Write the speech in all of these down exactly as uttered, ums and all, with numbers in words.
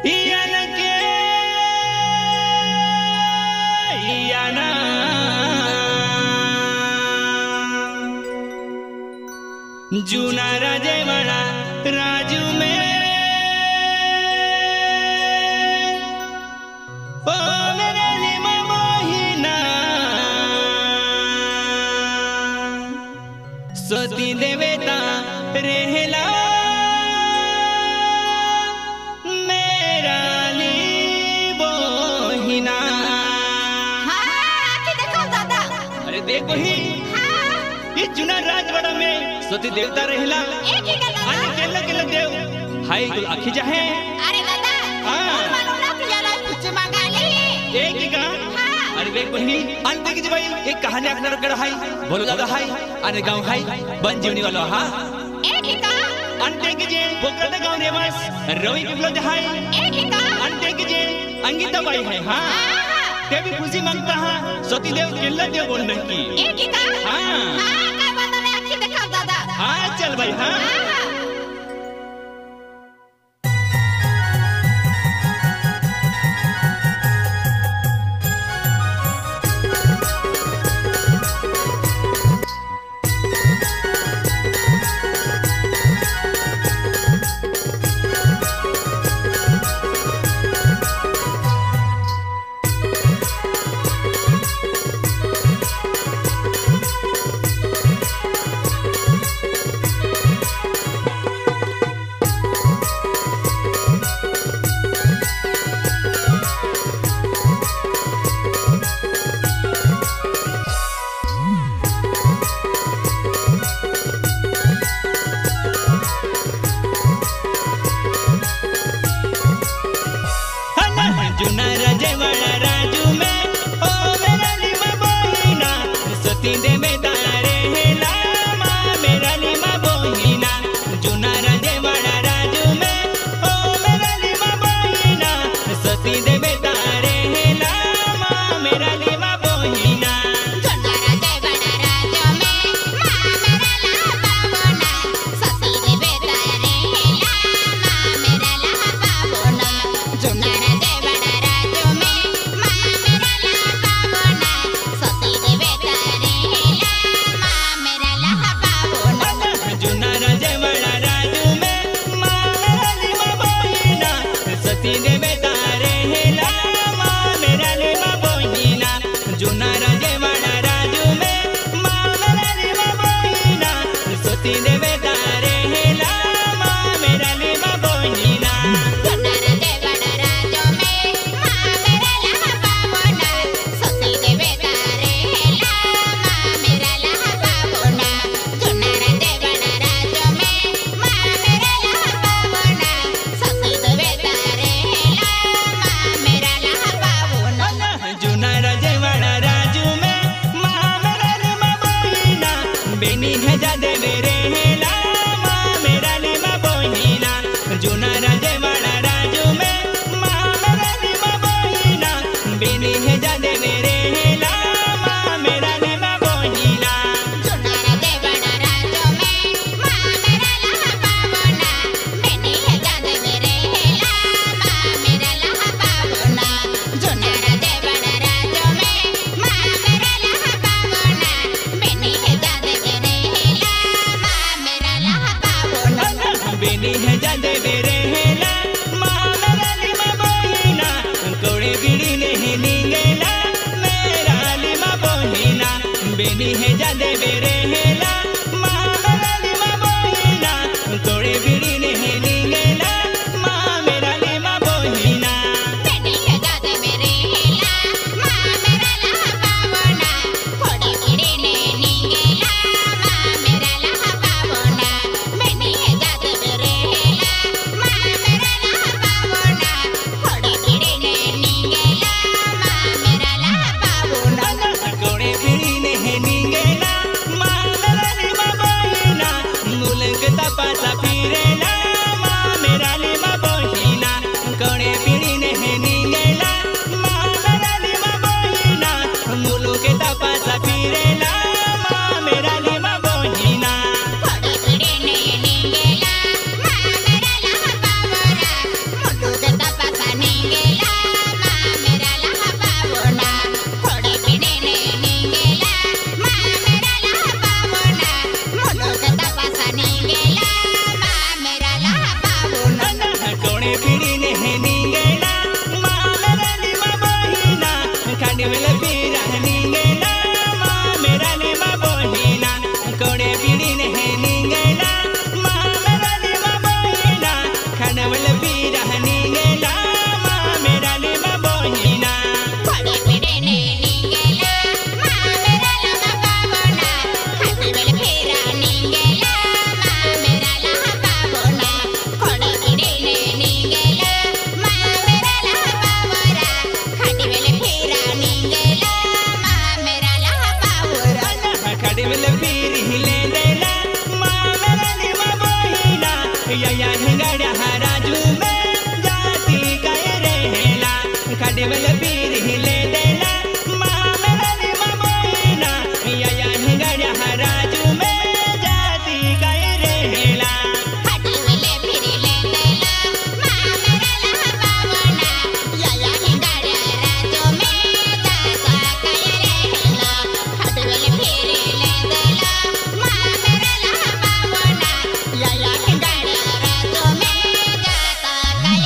जूना राजे वाला राजू में ओ मेरे लिमा मोहिना सोती देवेता रेहला मेरा लिबोहिना। हाँ कि देखो दादा। अरे देखो ही ये जूना राजवाड़ा में सोती देवता रहेला एक ही दादा। आने केला केला देव हाय गुल आखी जाहे। अरे दादा हाँ मानो ना कि यार कुछ मंगा ले एक ही का। हाँ अरे देख बहिनी अंत की भाई एक कहानी अपना रगड़ हाय बोलो दादा हाय आने गांव हाय बन जीवनी वाला। हाँ एक ही का। अंत की जे पोकरा गांव रे बस रवि पिपलो हाय एक ही का। अंत की जे अंगिता बाई है। हाँ ते भी खुशी मांगता है सोती देव केला देव बोलने की। एक ही का। हाँ हाँ का बता ले आखी देखा दादा। हाँ चल भाई। हाँ जूना राजे वाला राजू में ओ मेरा लिमा बोहिना सोती देवेता रहेला माँ मेरा लिमा बोहिना। जूना राजे वाला राजू में ओ मेरा लिमा बोहिना सोती देवेता रहेला माँ मेरा लिमा बोहिना। जूना राजे वाला राजू में माँ मेरा लापा बोना सोती देवेता रहेला माँ मेरा लापा बोना। जूना राजे बेनी है जादे बेरे हेला माँ मेरा लिमा बोहिना तोड़े बीड़ी ने है नीलेला माँ मेरा लिमा बोहिना। बेनी है जादे बेरे हेला माँ मेरा लापा बोना थोड़े बीड़ी ने नीलेला माँ मेरा लापा बोना। बेनी है जादे बेरे हेला माँ मेरा लापा बोना थोड़े बीड़ी ने नीलेला माँ मेरा लापा बोना। तोड़े बीड़ी ने है नीलेला माँ मेरा लिमा बोहिना मुलक तपासा फिरेला माँ मेरा लिमा बोहिना। तोड़े बीड़ी ने है नीलेला माँ मेरा लिमा बोहिना मुलक तपासा फिरेला माँ मेरा लिमा बोहिना। थोड़े बीड़ी ने नीलेला माँ मेरा लापा बोना मुलक तपासा या या हिंगड़ा राजू में जाती काय रहेला खाटे वाला पीर हिले देला माँ मेरा लीमा बोहिना या या हिंगड़ा राजू में जाती काय रहेला खाटे वाले पीर हिले देला माँ मेरा ला पावना या या हिंगड़ा राजू में जाता काय रहेला खाटे वाले पीर हिले देला माँ मेरा ला पावना या या हिंगड़ा राजू में जाता काय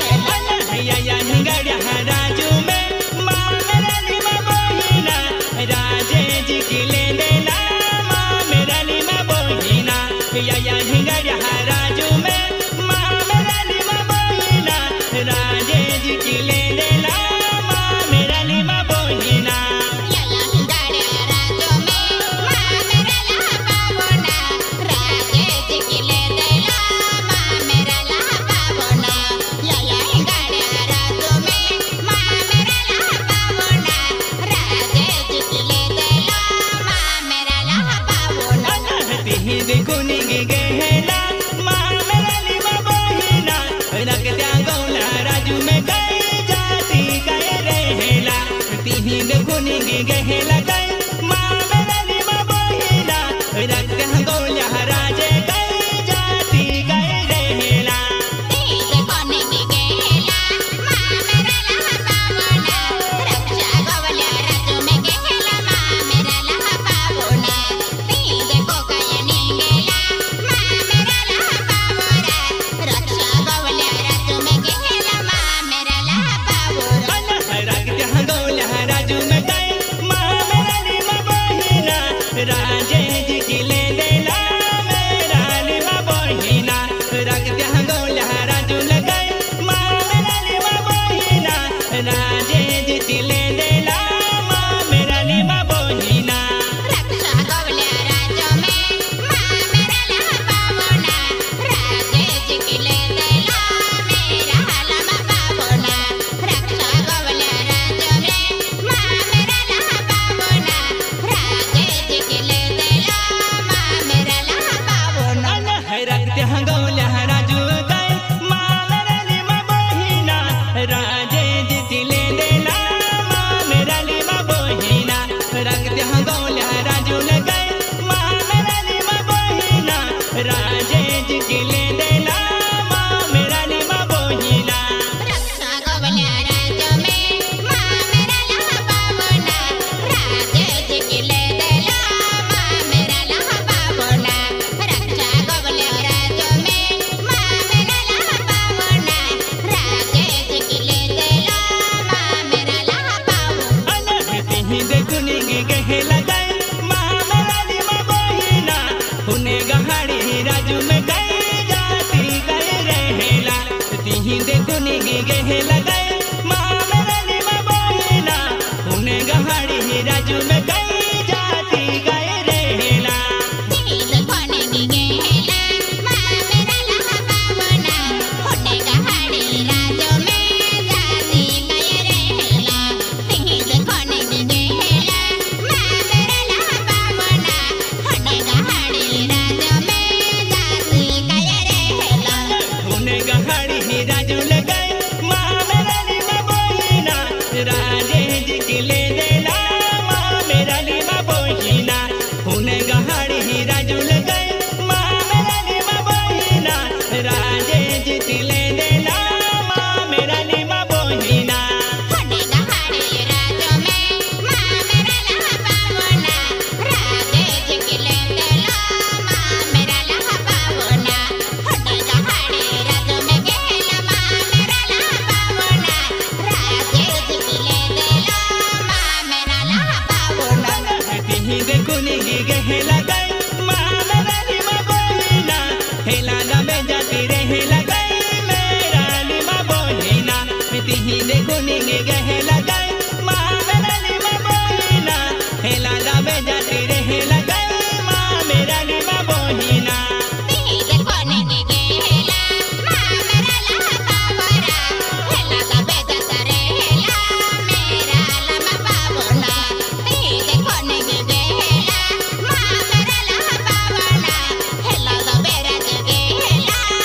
रहेला या या हिंगड़ा राजू में माँ मेरा लीमा बोहिना राजे जी की ले देला माँ मेरा लीमा बोहिना या या हिंगड़ा राजू में माँ मेरा लीमा बोहिना राजे जी की ले देला माँ मेरा लीमा बोहिना या या हिंगड़ा राजू में माँ मेरा ला पावना राजे जी की ले देला माँ मेरा ला पावना या या हिंगड़ा राजू में माँ मेरा ला पावना राजे जी की ले देला माँ मेरा ला पावना तिही देखुनी गे गहेला माँ मेरा लीमा बोहिना रख त्या गौला राजू में गई जाती काय रहेला तिही देखुनी गे गहेला गई माँ मेरा लीमा बोहिना रख त्या गौला राजे गई जाती काय रहेला तीज कोने की गेला माँ मेरा ला पावना रक्षा गवल्या राजू में गेला माँ मेरा ला पावना तीज को कयनी गेला माँ मेरा ला पावना रक्षा गवल्या राजू में गेला माँ मेरा ला पावना रख त्या गौला राजू में गई माँ मेरा लीमा बोहिना राजे जी की ले देला मेरा लीमा बोहिना रख त्या गौला राजू में गई माँ मेरा लीमा बोहिना राजे जी की ले देला माँ मेरा लीमा बोहिना रक्षा गवल्या राजू में माँ मेरा ला पावना राजे जी की ले देला मेरा ला पावना रक्षा गवल्या राजू में माँ मेरा ला पावना राजे जी की ले देला माँ मेरा ला पावना रख त्या गौला राजू गई माँ मेरा लीमा बोहिना राजे जी की ले देला माँ मेरा लीमा बोहिना रख त्या गौला राजू गई माँ मेरा लीमा बोहिना राजे जी की ले देला माँ मेरा लीमा बोहिना रक्षा गवल्या राजू में माँ मेरा ला पावना राजे जी की ले देला माँ मेरा ला पावना रक्षा गवल्या राजू में माँ मेरा ला पावना राजे जी की ले देला माँ मेरा ला पावना तिही देखुनी गे गहेला गई माँ मेरा लीमा बोहिना हुने गहाड़ी राजू में गई जाती गई रहेला तिही देखुनी गे गहेला गई माँ मेरा लीमा बोहिना हुने गहाड़ी राजू में गई जाती गई रहेला तीज कोने की गेला माँ मेरा ला पावना होने गहाड़ी राजू में जाती गई रहेला तीज कोने की गेला माँ मेरा ला पावना होने गहाड़ी राजू में जाती गई रहेला हुने गहाड़ी राजू ले गई माँ मेरा लीमा बोहिना राजे जी की ले देला माँ मेरा लीमा बोहिना हुने गहाड़ी राजू ले गई माँ मेरा लीमा बोहिना राजे जी की ले देला माँ मेरा लीमा बोहिना होने गहाड़ी राजू में माँ मेरा ला पावना राजे जी की ले देला माँ मेरा ला पावना होने गहाड़ी राजू में गेला माँ मेरा ला पावना राजे जी की ले देला माँ मेरा ला पावना तिही देखुनी गे गहेला गई माँ मेरा लीमा बोहिना हेला लबे जाती रहेला गई मेरा लीमा बोहिना तिही देखुनी गे गहेला गई माँ मेरा लीमा बोहिना हेला लबे जाती रहेला गई माँ मेरा लीमा बोहिना तीज कोने की गेला माँ मेरा ला पावना हेला ला बेजत रहेला मेरा ला पावना तीज कोने की गेला माँ मेरा ला पावना हेला ला बेजत गेला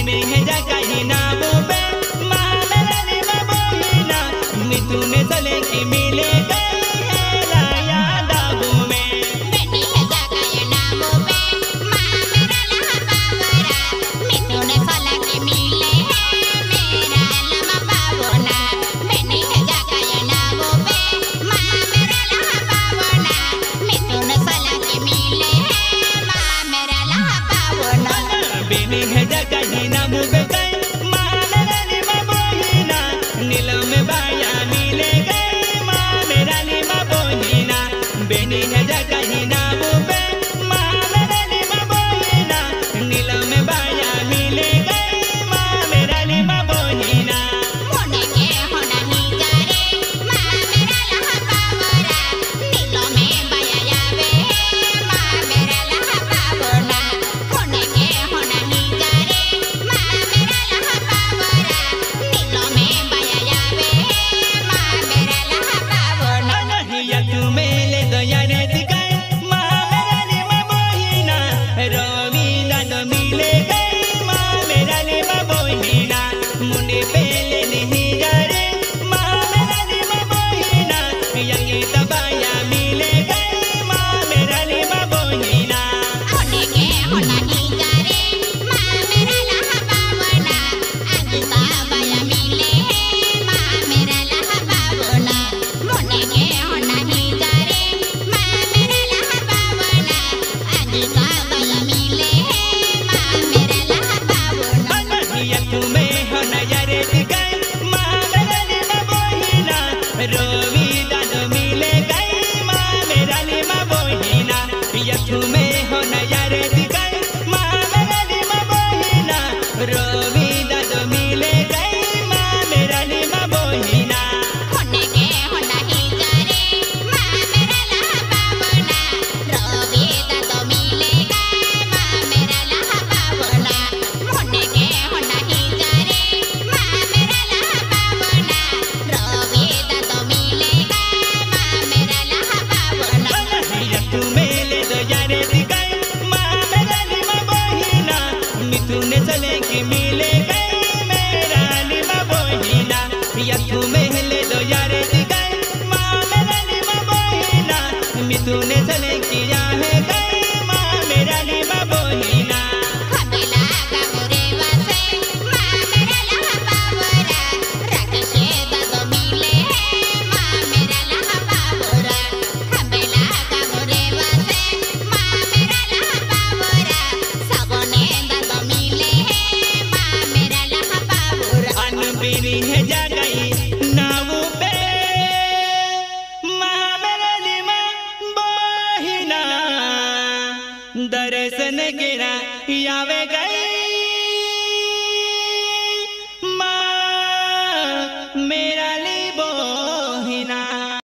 बेने है जगही ना बुबे माँ मेरा लिमा बोहिना मिथुने चले की मिले गई है लाया दाबू में बेनी है जगह ना बुबे माँ मेरा लहा बावरा मिथुने चले की मिले है मेरा लमा बावना बेनी है जगह ना बुबे माँ मेरा लहा बावना मिथुने चले की मिले है माँ मेरा लहा बावना बेने है जगही ना बुबे गई माँ मेरा लिमा बोहिना नीलम में बाया मिले गई माँ मेरा लिमा बोहिना बेने है जगही ना बुबे माँ मेरा लिमा बोहिना नीलम में बाया मिले गई माँ मेरा लिमा बोहिना मोने के होना ही जारे माँ मेरा लहा बावरा नीलो में बाया जावे माँ मेरा लहा बावना मोने के होना ही जारे माँ मेरा लहा बावरा नीलो में बाया जावे माँ मेरा लहा बावना अनहिया तुम्हें ले दया रे दिखाए माँ मेरा लिमा बोहिना रवि दाद मिले गई माँ मेरा लिमा बोहिना मुंडे पेले नहीं जा रे माँ मेरा लिमा बोहिना यंगे दबाया मिले गई माँ मेरा लिमा बोहिना मोने के होना ही जारे माँ मेरा लहा बावना आज का बाया मिले है माँ मेरा लहा बावना मोने के होना ही जारे माँ मेरा लहा बावना आज का बाया मिले है माँ मेरा लहा बावना अनहिया तुम्हें हो नजर दिखाए माँ मेरा लिमा बोहिना रवि दाद मिले गई माँ मेरा लिमा बोहिना या तुम्हें हो नजर दिखाए माँ मेरा लिमा बोहिना रवि दाद मिले गई माँ मेरा लिमा बोहिना मोने के होना ही जारे माँ मेरा लहा बावना रवि दाद मिले गई माँ मेरा लहा बावना मोने के होना ही जारे माँ मेरा लहा बावना रवि दाद मिले गई माँ मेरा लहा बावना अनहिया तुम्हें ले दया रे दिखाए माँ मेरा लिमा बोहिना मिथुने चले की मिले गई मेरा लिमा बोहिना या तुम्हें ले दया रे दिखाए माँ मेरा लिमा बोहिना मिथुने चले की आहे गई माँ मेरा लिमा बोहिना खबेला का मोरे वासे माँ मेरा लहा बावरा राकेशे दाद मिले है माँ मेरा लहा बावरा खबेला का मोरे वासे माँ मेरा लहा बावरा सबने दाद मिले है माँ मेरा लहा बावरा अनबीनी है जगई नाव पे माँ मेरा लिमा बोहिना दर्शन गिरा यावे गई